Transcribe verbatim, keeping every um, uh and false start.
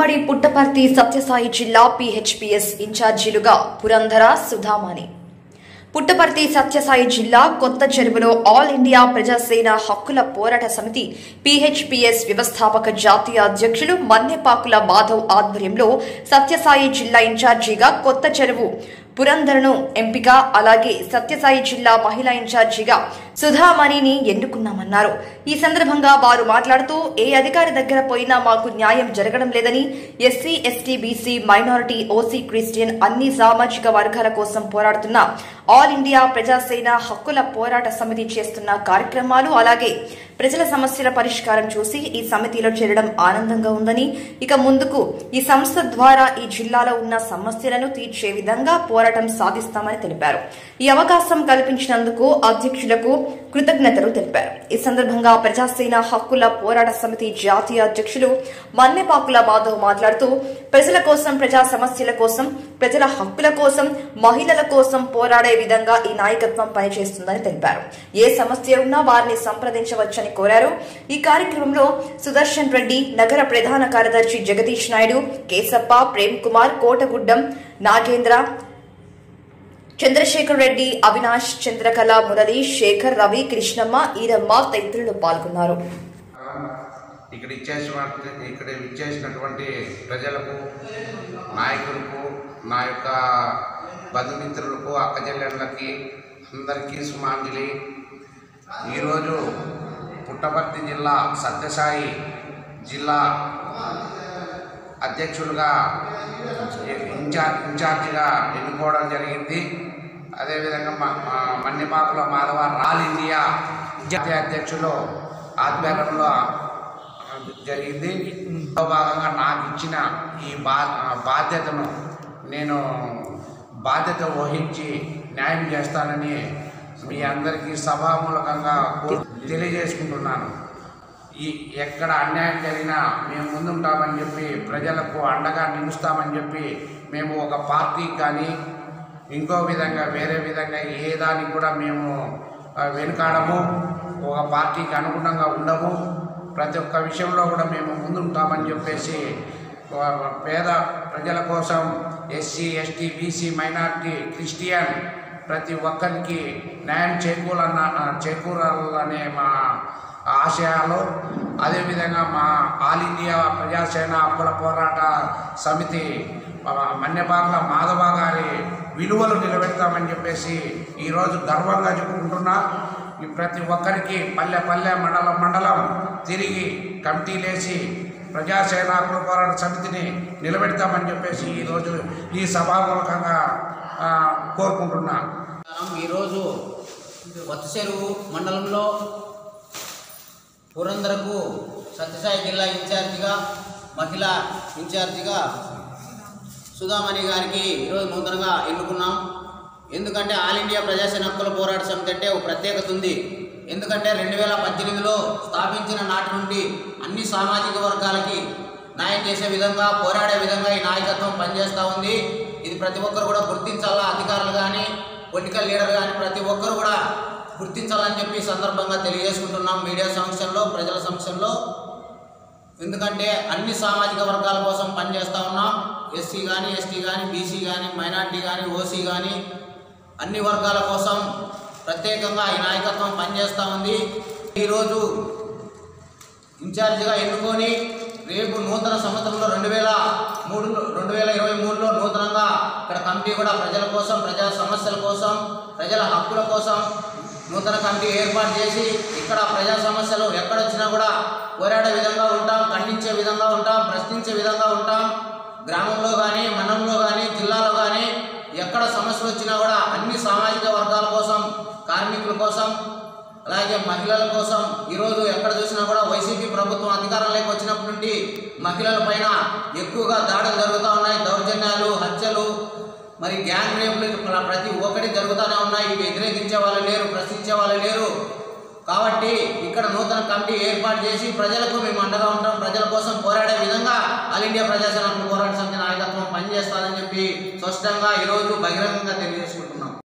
ఉమ్మడి పుట్టపర్తి సత్యసాయి జిల్లా పీహెచ్పీఎస్ ఇన్ఛార్జీలుగా పురంధర సుధామణి. పుట్టపర్తి సత్యసాయి జిల్లా కొత్త చెరువులో ఆల్ ఇండియా ప్రజాసేన హక్కుల పోరాట సమితి పీహెచ్పీఎస్ వ్యవస్థాపక జాతీయ అధ్యక్షులు మన్నెపాకుల మాధవ్ ఆధ్వర్యంలో సత్యసాయి జిల్లా ఇన్ఛార్జిగా కొత్త చెరువు పురంధరను ఎంపిక, అలాగే సత్యసాయి జిల్లా మహిళా ఇన్ఛార్జిగా సుధామణిని ఎన్నుకున్నామన్నారు. ఈ సందర్భంగా వారు మాట్లాడుతూ ఏ అధికారి దగ్గర పోయినా మాకు న్యాయం జరగడం లేదని, SC, ST, BC, minority, OC, Christian అన్ని సామాజిక వర్గాల కోసం పోరాడుతున్న ఆల్ ఇండియా ప్రజాసేన హక్కుల పోరాట సమితి చేస్తున్న కార్యక్రమాలు, అలాగే ప్రజల సమస్యల పరిష్కారం చూసి ఈ సమితిలో చేరడం ఆనందంగా ఉందని, ఇక ముందుకు ఈ సంస్థ ద్వారా ఈ జిల్లాలో ఉన్న సమస్యలను తీర్చే విధంగా పోరాటం సాధిస్తామని తెలిపారు. ఈ అవకాశం కల్పించినందుకు అధ్యక్షులకు కృతజ్ఞతలు తెలిపారు. ఈ సందర్భంగా ప్రజాసేన హక్కుల పోరాట సమితి జాతీయ అధ్యక్షులు మన్నెపాకుల మాధవ్ మాట్లాడుతూ ప్రజల కోసం, ప్రజా సమస్యల కోసం, ప్రజల హక్కుల కోసం, మహిళల కోసం పోరాడే విధంగా ఈ నాయకత్వం పనిచేస్తుందని తెలిపారు. ఏ సమస్య ఉన్నా వారిని సంప్రదించవచ్చని కోరారు. ఈ కార్యక్రమంలో సుదర్శన్ రెడ్డి, నగర ప్రధాన కార్యదర్శి జగదీష్ నాయుడు, కేశప్ప, ప్రేమ్ కుమార్, కోటగుడ్డం నాగేంద్ర, చంద్రశేఖర్ రెడ్డి, అవినాష్, చంద్రకళ, మురళి, శేఖర్, రవి, కృష్ణమ్మ, ఈరమ్మ తదితరులు పాల్గొన్నారు. ఇక్కడ ఇక్కడ ఇచ్చేసినటువంటి ప్రజలకు, నాయకులకు, నా యొక్క బంధుమిత్రులకు, అక్కచెల్లెళ్ళకి అందరికీ సుమాంజలి. ఈరోజు పుట్టపర్తి జిల్లా సత్యసాయి జిల్లా అధ్యక్షులుగా ఇన్ఛార్జ్ ఇన్ఛార్జిగా ఎన్నుకోవడం జరిగింది. అదేవిధంగా మన్నెపాకుల మాధవ ఆల్ ఇండియా జాతీయ అధ్యక్షులు ఆధ్వర్యంలో జరిగింది. ఇందులో భాగంగా నాకు ఇచ్చిన ఈ బా బాధ్యతను నేను బాధ్యత వహించి న్యాయం చేస్తానని మీ అందరికీ సభామూలకంగా తెలియజేసుకుంటున్నాను. ఈ ఎక్కడ అన్యాయం జరిగినా మేము ముందుంటామని చెప్పి, ప్రజలకు అండగా నిలుస్తామని చెప్పి, మేము ఒక పార్టీకి కానీ ఇంకో విధంగా వేరే విధంగా ఏ దానికి కూడా మేము వెనుకాడము, ఒక పార్టీకి అనుగుణంగా ఉండము. ప్రతి ఒక్క విషయంలో కూడా మేము ముందుంటామని చెప్పేసి పేద ప్రజల కోసం, SC, ST, BC, minority, Christian ప్రతి ఒక్కరికి న్యాయం చేకూరన్న చేకూరాలనే మా ఆశయాలు. అదేవిధంగా మా ఆల్ ఇండియా ప్రజాసేన హక్కుల పోరాట సమితి మన్నెపాకుల మాధవ గారి విలువలు నిలబెడతామని చెప్పేసి ఈరోజు గర్వంగా చెప్పుకుంటున్నా. ఈ ప్రతి ఒక్కరికి పల్లె పల్లె మండలం మండలం తిరిగి కమిటీలేసి ప్రజాసేన హక్కుల పోరాట సమితిని నిలబెడతామని చెప్పేసి ఈరోజు ఈ సభామూలకంగా కోరుకుంటున్నా. ఈరోజు కొత్త చెరువు మండలంలో పురంధరకు సత్యసాయి జిల్లా ఇన్ఛార్జిగా, మహిళా ఇన్ఛార్జిగా సుధామణి గారికి ఈరోజు నూతనంగా ఎన్నుకున్నాం. ఎందుకంటే ఆల్ ఇండియా ప్రజాసేన హక్కుల పోరాట సమితి అంటే ఒక ప్రత్యేకత ఉంది. ఎందుకంటే రెండు వేల పద్దెనిమిదిలో స్థాపించిన నాటి నుండి అన్ని సామాజిక వర్గాలకి న్యాయం చేసే విధంగా, పోరాడే విధంగా ఈ నాయకత్వం పనిచేస్తూ ఉంది. ఇది ప్రతి ఒక్కరు కూడా గుర్తించాలా, అధికారులు కానీ, పొలిటికల్ లీడర్ కానీ ప్రతి ఒక్కరు కూడా గుర్తించాలని చెప్పి సందర్భంగా తెలియజేసుకుంటున్నాం. మీడియా సమక్షంలో, ప్రజల సమక్షంలో. ఎందుకంటే అన్ని సామాజిక వర్గాల కోసం పనిచేస్తూ ఉన్నాం. ఎస్సీ కానీ, ఎస్టీ కానీ, బీసీ కానీ, మైనార్టీ కానీ, ఓసీ కానీ అన్ని వర్గాల కోసం ప్రత్యేకంగా ఈ నాయకత్వం పనిచేస్తూ ఉంది. ఈరోజు ఇన్ఛార్జిగా ఎన్నుకొని రేపు నూతన సంవత్సరంలో రెండు వేల మూడు రెండు వేల ఇరవై మూడులో నూతనంగా ఇక్కడ కమిటీ కూడా ప్రజల కోసం, ప్రజా సమస్యల కోసం, ప్రజల హక్కుల కోసం నూతన కమిటీ ఏర్పాటు చేసి ఇక్కడ ప్రజా సమస్యలు ఎక్కడొచ్చినా కూడా పోరాడే విధంగా ఉంటాం, ఖండించే విధంగా ఉంటాం, ప్రశ్నించే విధంగా ఉంటాం. గ్రామంలో కానీ, మండలంలో కానీ, జిల్లాలో కానీ ఎక్కడ సమస్యలు వచ్చినా కూడా అన్ని సామాజిక వర్గాల కోసం, కార్మికుల కోసం, అలాగే మహిళల కోసం ఈరోజు ఎక్కడ చూసినా కూడా వైసీపీ ప్రభుత్వం అధికారంలోకి వచ్చినప్పటి నుండి మహిళల పైన ఎక్కువగా దాడులు జరుగుతూ ఉన్నాయి. దౌర్జన్యాలు, హత్యలు, మరి గ్యాంగ్ రేపులు ప్రతి ఒక్కటి జరుగుతూనే ఉన్నాయి. ఇవి వ్యతిరేకించే వాళ్ళు లేరు, ప్రశ్నించే వాళ్ళు లేరు. కాబట్టి ఇక్కడ నూతన కమిటీ ఏర్పాటు చేసి ప్రజలకు మేము అండగా ఉంటాం, ప్రజల కోసం పోరాడే విధంగా ఆల్ ఇండియా ప్రజాసేన హక్కుల పోరాట సమితి నాయకత్వం పనిచేస్తారని చెప్పి స్పష్టంగా ఈరోజు బహిరంగంగా తెలియజేసుకుంటాం.